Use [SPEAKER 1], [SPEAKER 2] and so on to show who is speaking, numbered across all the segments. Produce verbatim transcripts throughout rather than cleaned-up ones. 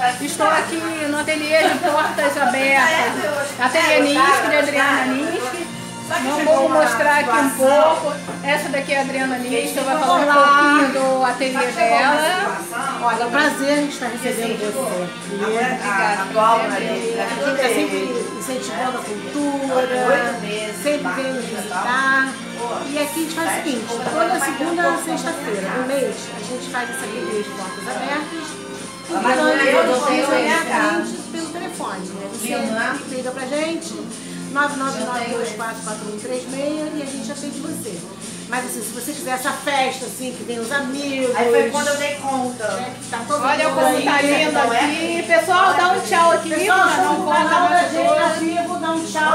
[SPEAKER 1] Estou aqui no ateliê de portas abertas, ateliê Niski, de Adriana Niski. Vamos mostrar aqui um pouco. Essa daqui é a Adriana Niski, vai falar um pouquinho do ateliê dela.
[SPEAKER 2] Olha, é um prazer a gente estar recebendo você.
[SPEAKER 1] Obrigada.
[SPEAKER 2] A gente está sempre incentivando a cultura, sempre vem nos visitar. E aqui a gente faz o seguinte, toda segunda a sexta-feira do mês, a gente faz esse ateliê de portas abertas. E então, pelo telefone, né? Você liga pra gente, nove nove nove, dois quatro quatro um três seis, e a gente atende você. Mas assim, se você quiser essa festa, assim, que vem os amigos...
[SPEAKER 3] Aí foi quando eu dei conta.
[SPEAKER 2] Né, que tá todo
[SPEAKER 1] Olha
[SPEAKER 2] mundo
[SPEAKER 1] como
[SPEAKER 2] aí,
[SPEAKER 1] tá lindo aqui. Pessoal, dá um tchau aqui.
[SPEAKER 2] Pessoal,
[SPEAKER 1] não
[SPEAKER 2] vamos
[SPEAKER 1] conta
[SPEAKER 2] dar
[SPEAKER 1] muito
[SPEAKER 2] gente ao vivo, dá um tchau.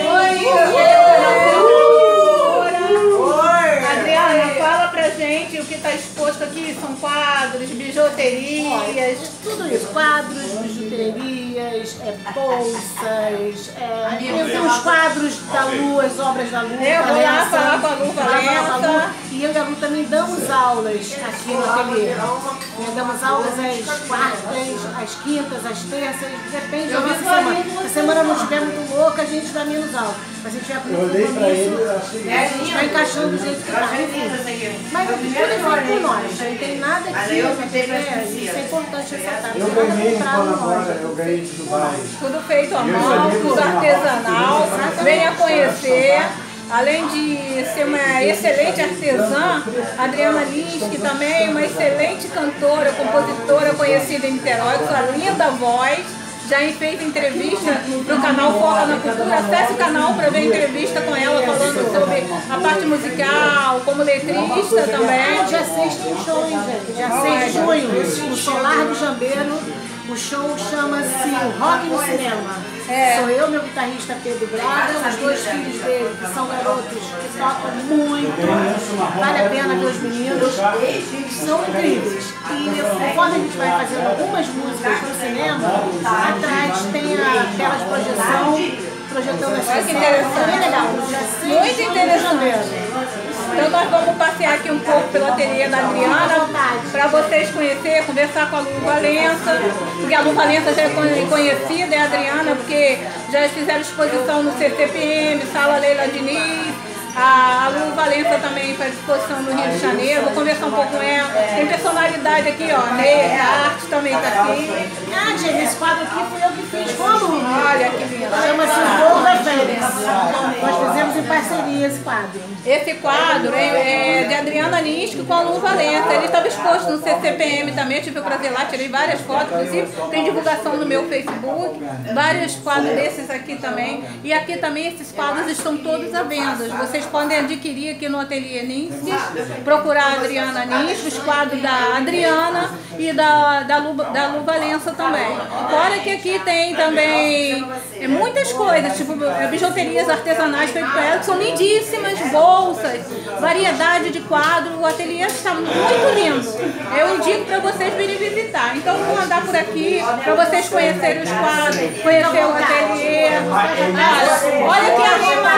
[SPEAKER 1] Adriana, fala pra gente o que está exposto aqui. São quadros, bijuterias.
[SPEAKER 2] Tudo isso, quadros, bijuterias, é, bolsas, é, tem os quadros da Lu, as obras da Lu.
[SPEAKER 1] Eu vou lá falar com a Lu Valença.
[SPEAKER 2] E eu e a Lu também damos aulas aqui no ateliê. Damos aulas às quartas, às quintas, às terças, depende da nossa semana. Se a semana não estiver muito louca, a gente dá menos aula. Mas se a gente tiver com compromisso, a gente vai encaixando do jeito que tá. Mas tudo é feito por nós, não tem nada aqui no ateliê, isso é importante ressaltar.
[SPEAKER 4] Eu ganhei em Guanabara, eu ganhei de Dubai.
[SPEAKER 1] Tudo feito à mão, tudo artesanal. Venha conhecer. Além de ser uma excelente artesã, a Adriana Niski também é uma excelente cantora, compositora conhecida em Niterói, com sua linda voz. Já fez entrevista no canal Foca na Cultura. Acesse o canal para ver entrevista com ela, falando sobre a parte musical, como letrista também.
[SPEAKER 2] Dia seis tem um show, hein, gente? Dia seis de junho, no Solar do Jambeiro. O show chama-se Rock no Cinema. É. Sou eu, meu guitarrista Pedro Braga, os dois filhos dele, que são garotos que tocam muito. Vale a pena ver os meninos. São incríveis. E conforme a gente vai fazendo algumas músicas no cinema, atrás tem a tela de projeção, projetando as
[SPEAKER 1] Olha que interessante.
[SPEAKER 2] É bem legal.
[SPEAKER 1] Muito interessante. Então nós vamos passear aqui um pouco pelo ateliê da Adriana, para vocês conhecerem, conversar com a Lu Valença, porque a Lu Valença já é conhecida, é a Adriana, porque já fizeram exposição no C C P M, Sala Leila Diniz. A Lu Valença também faz exposição no Rio de Janeiro, vou conversar um pouco com ela. Tem personalidade aqui, ó, Ney, a arte também tá aqui.
[SPEAKER 2] Ah, gente, esse quadro aqui fui eu que fiz com a Lu.
[SPEAKER 1] Olha que lindo.
[SPEAKER 2] Chama-se O Voo da Fênix. Nós fizemos em parceria esse quadro.
[SPEAKER 1] Esse quadro é de Adriana Niski com a Lu Valença. Ele estava exposto no C C P M também, eu tive o prazer lá, tirei várias fotos, inclusive tem divulgação no meu Facebook, vários quadros desses aqui também. E aqui também esses quadros estão todos à venda. Vocês podem adquirir aqui no ateliê Niski, procurar a Adriana Niski, os quadros da Adriana e da, da, Lu, da Lu Valença também. Fora que aqui tem também muitas coisas, tipo bijuterias artesanais feitas por ela, que são lindíssimas, bolsas, variedade de quadros. O ateliê está muito lindo. Eu indico para vocês virem visitar. Então vou andar por aqui para vocês conhecerem os quadros, conhecer o ateliê. Olha, olha que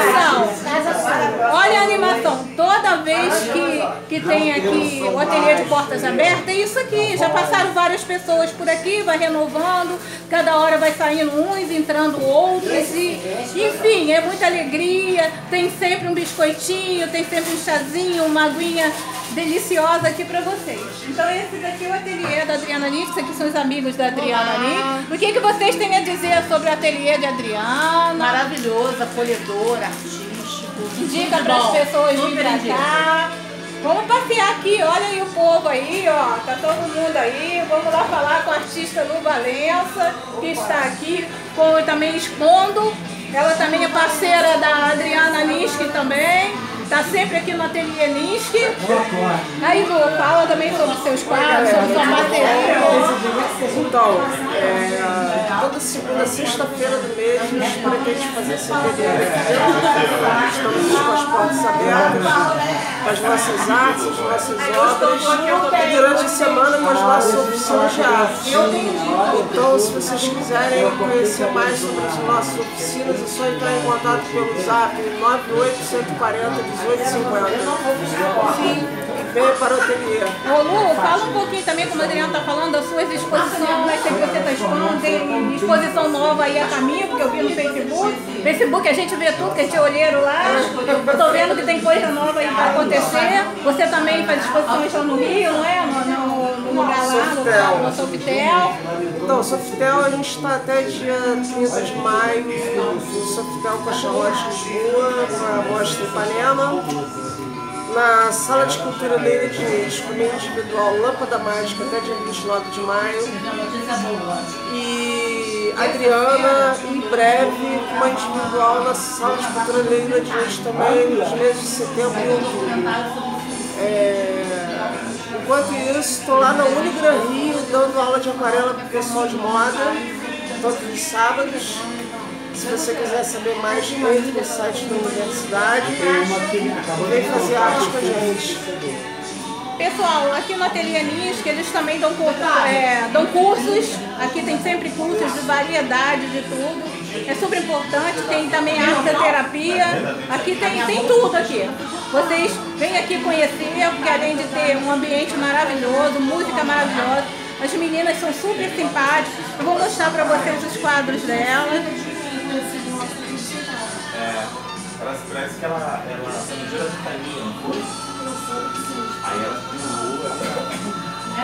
[SPEAKER 1] animação! Olha a animação. Toda vez que, que tem aqui o ateliê de portas abertas, é isso aqui. Já passaram várias pessoas por aqui, vai renovando, cada hora vai saindo uns, entrando outros. E, enfim, é muita alegria. Tem sempre um biscoitinho, tem sempre um chazinho, uma aguinha deliciosa aqui para vocês. Então esse daqui é o ateliê da Adriana Niski, esses aqui são os amigos da Adriana Niski. O que, que vocês têm a dizer sobre o ateliê de Adriana?
[SPEAKER 3] Maravilhoso, acolhedor, artístico.
[SPEAKER 1] Indica para as pessoas virem pra cá. Vamos passear aqui, olha aí o povo aí, ó, tá todo mundo aí. Vamos lá falar com a artista Lu Valença, que está aqui, com, também expondo. Ela também é parceira da Adriana Niski também. Tá sempre aqui no ateliê Niski. Aí, Lu, fala também sobre os seus quadros, sobre sua bateria.
[SPEAKER 5] Então, é, toda segunda, sexta-feira do mês, a gente pretende fazer esse ateliê aqui. Estamos com as portas abertas, com as nossas artes, as nossas obras, e durante a semana com as nossas oficinas de arte. Então, se vocês quiserem conhecer mais sobre as nossas oficinas, é só entrar em contato pelo zap nove oito um quatro zero, dezoito cinquenta.
[SPEAKER 3] Sim,
[SPEAKER 5] venha para o ateliê.
[SPEAKER 1] Ô Lu, fala um pouquinho também, como a Adriana está falando, das suas exposições, que você está expondo, tem exposição nova aí a caminho, porque eu vi no Facebook. Facebook a gente vê tudo, que a gente é olheiro lá. Estou vendo que tem coisa nova aí para acontecer. Você também faz exposições lá no Rio, não é? No, no, no lugar lá, no, no Sofitel.
[SPEAKER 5] Então, o Sofitel a gente está até dia trinta de maio, no Sofitel Cachalote Lisboa, na Mostra Ipanema. Na Sala de Cultura Leila Diniz, como individual Lâmpada Mágica, até dia vinte e nove de maio. E Adriana, em breve, uma individual na Sala de Cultura Leila Diniz também, nos meses de setembro e outubro. É... Enquanto isso, estou lá na Unigran Rio, dando aula de aquarela para o pessoal de moda, todos os sábados. Se você quiser saber mais, entre no site da universidade e vem fazer arte com a gente.
[SPEAKER 1] Pessoal, aqui no Ateliê Nisca eles também dão, é, dão cursos, aqui tem sempre cursos de variedade, de tudo. É super importante, tem também arteterapia, aqui tem, tem tudo aqui. Vocês vêm aqui conhecer, porque além de ter um ambiente maravilhoso, música maravilhosa, as meninas são super simpáticas. Eu vou mostrar para vocês os quadros delas.
[SPEAKER 6] É, parece, parece que ela, ela tá no dia da ventania, não foi? Aí ela pulou, ela... É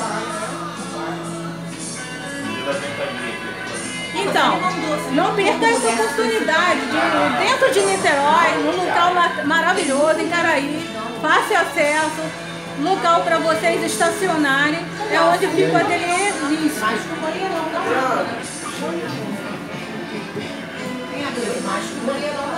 [SPEAKER 6] no dia da ventania.
[SPEAKER 1] Então, não perca essa oportunidade de, dentro de Niterói, num local maravilhoso, em Caraí, fácil acesso, local para vocês estacionarem, é onde fica o Ateliê Nisca.
[SPEAKER 2] Tem a dois, mas